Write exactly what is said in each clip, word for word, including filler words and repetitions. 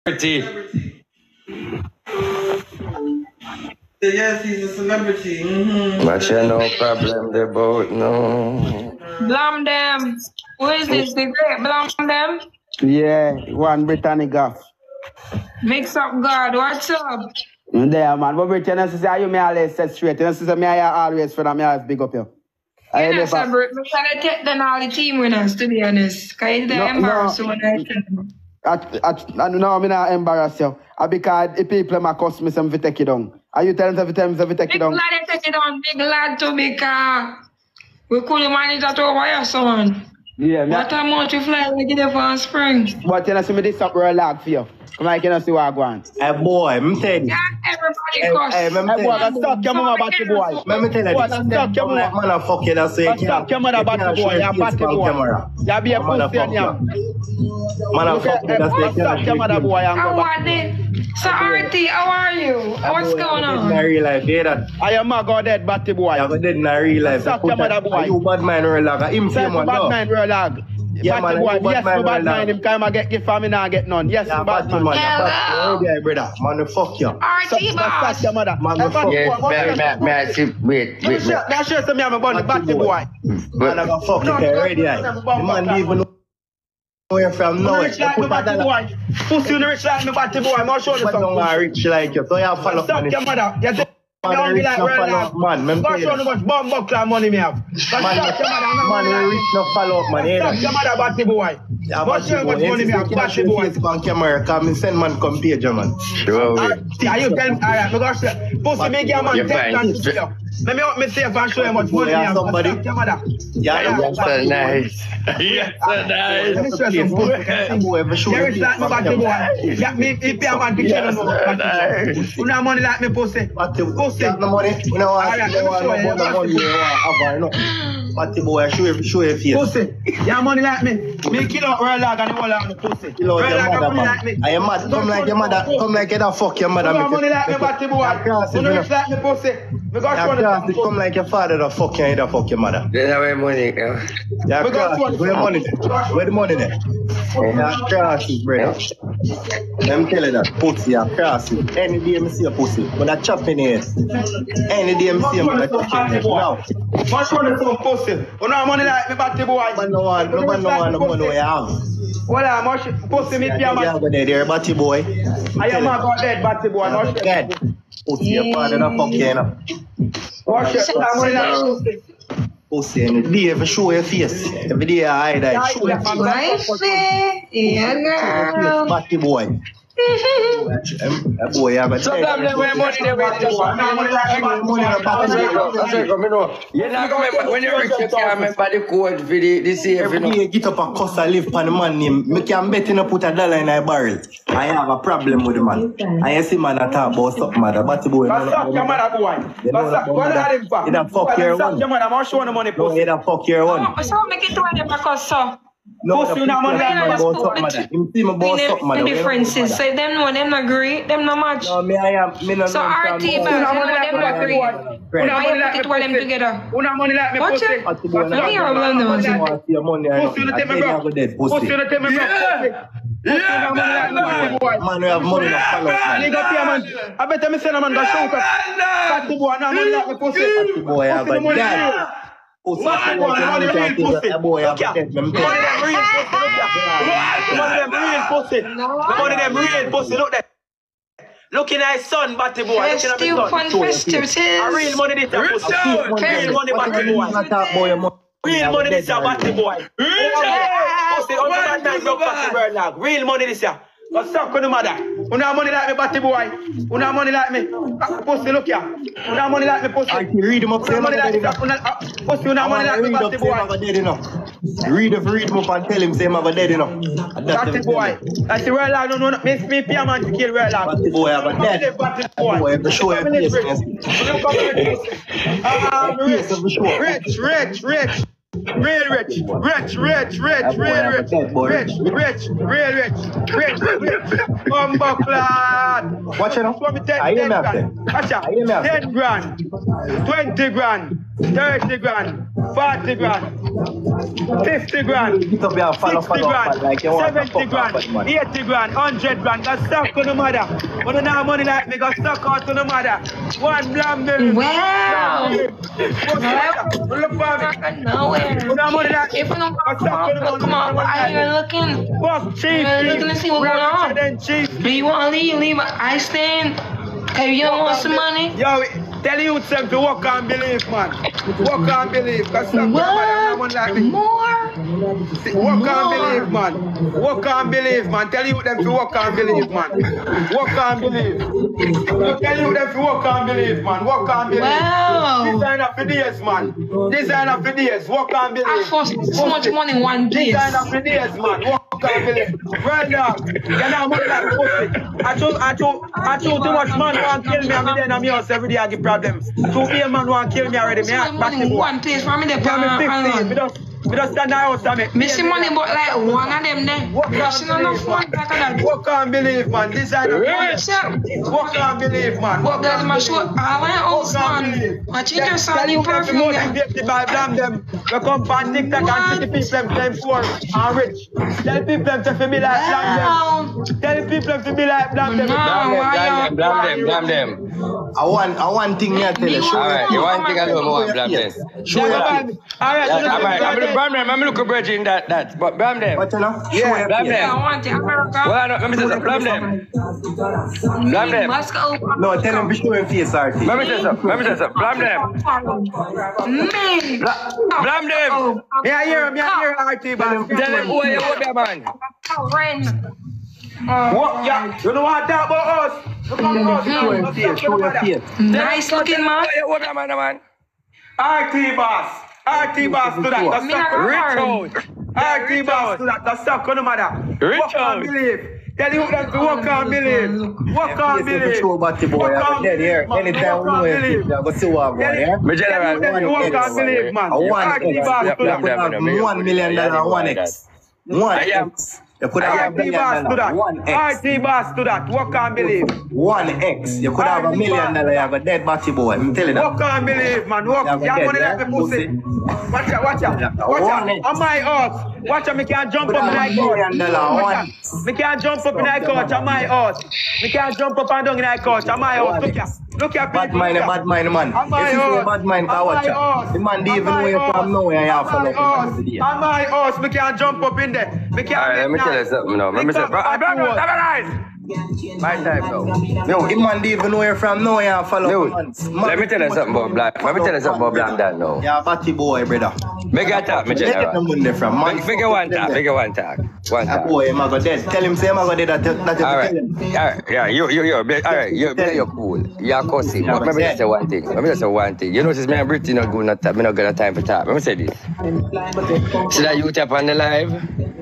Celebrity. Yes, he's a celebrity. Mm-hmm. But you no problem, they both know. Blum them. Who is this? The great Blum them? Yeah, one Brittany Goff. Mix up God. What's up? There, man. But Brittany, you say you may always set straight. You say me I always for them, me always big up you. I You know, never... so we gotta take them all the team winners, to be honest. Because it's the No, embarrass no. when I tell them. I, I, I, no, I'm not embarrass you. I because the people my cuss me some to take it down. Are you telling them every time to take it Big down? lad, they take it on. Big lad to because we couldn't manage that over here, son. Yeah, me. What a much you fly like it for spring. But you know, see me this up real lag for you. Come on, you can see what I want. Hey boy, I'm telling you. Yeah, everybody Hey, cuss. hey, let me Hey, boy, tell you. I stuck your mama batty boy. Let me tell you Boy, this. I stuck your Black mama. man, I fuck you, that's so you I stuck your mother batty boy. You batty boy. You be a pussy on you. Man, I fuck you, that's so you I stuck your mother boy and How go back. are they? So, R T, how are you? What's going In on? real life, hear that? I am a go dead batty boy. I got dead in real life. Suck your mother boy. You bad man, real like him Say same to one, bad no. mind real lag. Yeah, Batty man, boy, you bad yes, mind, me bad real mind. lag. Him come and get give for me now get none. Yes, Yeah, me bad bad man, man. yeah, bad man, brother. Man, fuck you. R T, Suck boss. your mother. Man, Hey, fuck batty Yes, boy, what may, you- may, may I see, wait, wait, wait. That's just me, I'm a bunny, batty boy. Man, I got fuck you already, aye. The man don't even know where you're from, You no. rich like me, batty boy. Pussy, you rich like me, batty boy. I'm gonna show you Man don't something. rich like you, so you have follow Suck man. your mother. You say, Man, you hungry rich like no real follow lag. up, man. Man, Go tell show you. you how much bomb buckler money me have. Go Man, suck your mother. I'm not man, gonna rich no follow up, man. hear Suck that? your mother, batty boy. Yeah, Go show you how much money me have, batty boy. face on camera, come and send man come page you, man. Sure, Ah, wait. see, are you tell me, alright, me go show you. Pussy, me give a man You're ten fine. and show you. Let me up me safe and show you how much money me Yeah, have. somebody- Suck your mother. Yeah, Yeah, You're so nice. You're so Let nice. me show you some pussy. Whoever show There you is like me, batty boy. Yeah, me, if you a man to kill him, batty boy. You know money like me, pussy. Pussy. no money. You know what? Alright, You let me want show you. no money, you want have, no. Batty boy, show you, show your face. Pussy. You have money like me. Me kill out real lag and the whole of the pussy. Kill out Real your lag have mother, money man. like me. Are you mad? Come like your mother. Come like you da fuck your mother. You have make money it- like me, make it- batty boy. Yeah, cross it, You know you rich like me, pussy. Me go Yeah, show the cross it. Come like your father da fuck you, you da fuck your mother. There's no way money. uh, Yeah, We got cross one. it. Where the money there? Where the money there? Yeah, cross it, brother. Let me tell you that. Pussy, yeah, cross it. Any day me see a pussy, but I chop in it. Any day me see him, but I chop in it. Now, Man show the some pussy. You know money like me, batty boy. man no want, no man no want the money we have. Well, I'm much pussy me pay Yeah, man. go there, there, batty boy. I am a god dead batty boy. No shit. Dead. Pussy, your father da fuck you, you know. What shit? I'm money like pussy. Pussy, and every day every show your face. Every day I hide that. Show your face. Wifey. Yeah, girl. Batty boy. That boy have a Sometimes they wear money, they wear this one. money in the That's right, that's right, come on. You're not gonna remember, when you're rich, you can't remember the code for the, the safe, you Every know. day get up a cuss and live on the man name. Me can bet you put a dollar in a barrel. I have a problem with the man. I see man that talk about something mother. Batty boy. Go suck your mother boy. Go suck. What are them for? You da fuck your Suck one. your mother. I'm showing the money No, pussy. you da fuck your one. So, make it to them because so. No, Pussy, the you not money people like about that. something mother. Him see me about The, something the mother. differences. So, them know them not agree, them not match. No, me I am. Me no So, know R T, from- man, you not know money like them me, not batty agree. boy. Right. You not Why money you like put me, it all them pussy. together? You not money like me, Watch pussy. it. Batty boy, Let me hear a blonde I nose. don't want to see your money. I Pussy, you know. not I take me tell you back. I go dead, Pussy, pussy. you not take me back, pussy. Pussy, you not money like me, batty boy. Man, we have money to follow. Man. Nigga pay man. I bet me send a man go shoot up. Batty boy, not money like me, pussy. Batty boy, have Pussy, a the money dad. real. Pussy, Money, I money, money real, pussy. That boy have Look a here. dead. Them The money them real, pussy. Look here. The money them real, pussy. The money them real, pussy. Look there. Looking at his son, batty boy. Looking at his Festive son. fun festivities. A real money this a pussy. Real money, batty boy. Real money this a batty boy. Pussy, on the bad man broke batty bird now. Real money this a. Go suck on the mother. You know money like me, batty boy. You know money like me. Pussy, look here. You know money like me, pussy. I can read him up, You say know money like me, him pussy. You know money like me, batty boy. dead enough. Read if read him up and tell him say him have a dead enough. Batty boy. I say real lad, no, no, no. Me, me pay a man to kill real lad. Batty boy have a dead. Batty boy. Boy, have to show your face. Ah, rich, Face of the show. rich, rich, rich. Real rich, rich, rich, rich, real rich, rich, rich, real rich, rich, rich, bumbo clad. Watch it now. So me ten, I hear ten me up grand. there. Watch out. I hear me up there. Ten grand, twenty grand, thirty grand, forty grand, fifty grand, Pick up your follow, sixty follow, grand, like you want to seventy fuck off grand, with money. eighty grand, one hundred grand. Got stuck to the mother. When you have money like me, got stuck out to the mother. One blam bill. Wow. Look for me. Nowhere. When you have money like If me, you don't got stuck to the come, mother. come on, why are you looking? Fuck chief. You're looking to see what's going on. Then chief. Do you want to leave? Leave. I stand. Okay, you don't want some money? Yo, tell you them to walk and believe, man. Walk and believe. Cause stuck to the mother, one like me. More? Walk and believe, man. Walk and believe, man. Tell you them to walk and believe, man. Walk and believe. Tell you them to walk and believe, man. Walk and believe. Wow. Designer for days, man. Designer for days. Walk and believe. I forced so much money in one day. Designer for days, man. Walk and believe. Well done. You're not money like pussy. I told, I told, I told too much man want kill me. I'm in my house every day. I give problems. Two be a man want kill me already. Me So much act back money the in boy. one place for me. They Yeah, me fifteen. pay Me just, me just stand out and make. me see money, but like one of them there. Walk I see and enough believe, one like that. man. Walk and believe, man. Designer. Walk and believe, man. But guys, my show, I went Walk out, and man. believe. I change your Tell son, you you them to perfume. there. motivate the by blame them. We come from TikTok and see the people them claim poor and rich. Tell people them to be like blame them. Wow. Tell people them to be like blame them. No, why you? Blame them, blame them. I want, I want thing here tell you. Show Alright, you your want to take a little more blame them. Show your face. Alright, Yeah, alright, I'm gonna blame them. I'm gonna look at in that, that, but blame them. What you know? Show Yeah, your blame face. them. I want it. America. Well, no, let me say something. Blame them. Blame them. Let's go. No, tell them to show your face, R T. Let me say something. Let me say something. Blame them. Me. Blame them. Yeah, hear him, yeah, hear R T, man. Tell them who are you, what man. Ren. What? Yeah, you know what I talk about us? Look at us. Show your face, show your face. Nice looking man. What man, man? R T boss. R T boss to that. That's Me not suck. hard. Rich R T boss to that. That's suck on the mother. Walk and believe. Tell you them to walk and believe. Walk and believe. Show about the boy. I'm dead here. Anytime we know you, I'm going to see what I'm going, yeah? Me general. Tell you walk and believe, man. I want R T boss X. to You that. could have one million dollar, one X. One X. You could have a R T million boss to dollar, that. one R X. T boss to that. Walk and believe. One X. You could have a million dollar, you have a dead batty boy. I'm telling you. Walk and believe, man. Walk. Yeah, but You dead, money yeah? like the pussy. Watch out, watch out. Yeah, Watch one out. X. On my horse. Watch out, me can't jump Could up in have a my million dollar, couch. one Watch X. out. Me can't jump up in my couch on my horse. Me can't jump up and down in my couch on my horse. Look here. Look here, Bad people. mind, Look here. bad mind, man. On my If you say horse. bad mind, can On watch my out. horse. The man don't On even know my you horse. from nowhere, you have On follow my up with horse. the On my horse, me can't jump up in there. Me can't. Alright, let me tell you something now. Let me say, bro, bro, bro, stabilize. My time now. No, the man don't even know you from nowhere, you have follow No, up. Man, let me tell you something about black. Let me tell you something about black dad now. Yeah, batty boy, brother. Make a talk, me Where you get the general. money from, man? Make figure one talk, figure one talk. One That talk. boy, him a go dead. Tell him, say him a go dead. That, that you All right, tell him. all right, yeah, you, you, you, all right, you, you, you're cool. You're cussing. But let me just say one thing. Let me just say one thing. You know, since me and Brittany not good, not, me not got time for talk. Let me say this. See that you tap on the live?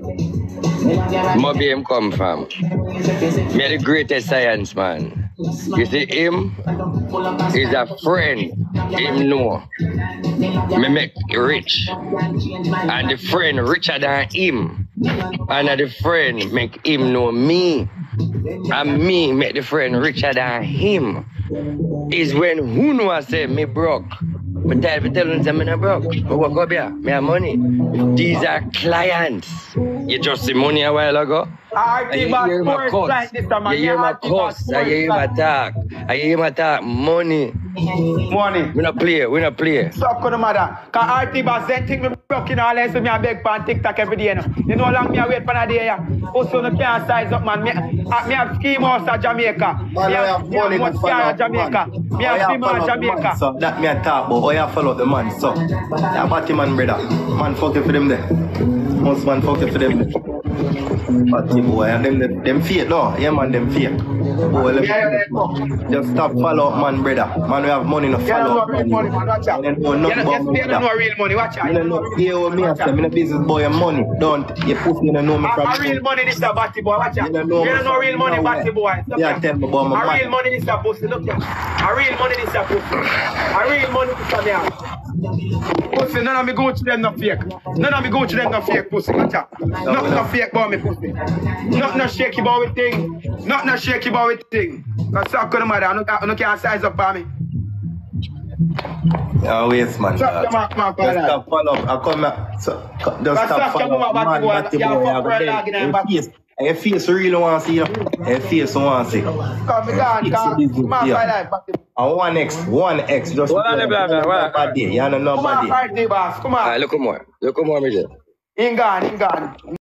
Moby him come from. Me the greatest science man. You see him is a friend. Him know. Me make rich. And the friend richer than him. And the friend make him know me. And me make the friend richer than him. Is when who know I say me broke. But tell me tell them say me not broke. Me work up here. Me have money. These are clients. You just see money a while ago. R And T you boss hear my first cuss. like this, man. You hear my R T boss cuss. I hear my first talk. I hear my talk. Money. like money. We not play. We not play. Suck on the mother. Cause R T boss then think me broke in all this, so me a beg pan TikTok every day. You know, you know how long me a wait for a day. Yeah. Also, no can't size up, man. Me, uh, me have ski house at Jamaica. Me Man, I have, have me have money much to car follow at up the Jamaica. man. Me I have swim follow at up the man, Jamaica. so that me a talk about. Oh, yeah, follow up the man, so. Yeah, batty man, brother. Man, fuck it for them there. Most man fuck it for them there. Batty boy, and them, them, them fake, no. Yeah, man, them fake. Boy, let me just stop follow up, man, brother. Man, we have money to You don't follow know up. real money, man. Watch out. You don't know You nothing don't about you don't know real money. Watch out. You don't know, hear what me I say. I'm a business boy, and money. Don't, you pussy, you don't know me from. A real money is a batty boy. Watch out. You You don't know me don't know from real money, nowhere. batty boy. Look Yeah, here. tell me about my A money. real money is a pussy. Look here. A real money is a pussy. A real money is a man. Pussy, none of me go to them no fake. None of me go to them no fake pussy. Watch out. Nothing no fake about me pussy. Nothing no shaky about it thing. Nothing no shaky about it thing. Cause suck on the mother. I don't, I don't can't size up on me. Oh, waste man. Stop your mark, mark, Just man. stop follow up. I come up. So, co- just But stop stop follow your up. mama, Man, Batty Batty boy. Yeah, boy. fuck I go her dead. dog in her Your back. face, your face really want to see you. Your face want to see. Come, me gone, come. Mark my life, Batty boy. And one X, one X. Just What on the blah, blah, what? body. You know Come on, nobody. right there, boss. Come on. Ah, look more. Look more, me. In gone, in gone.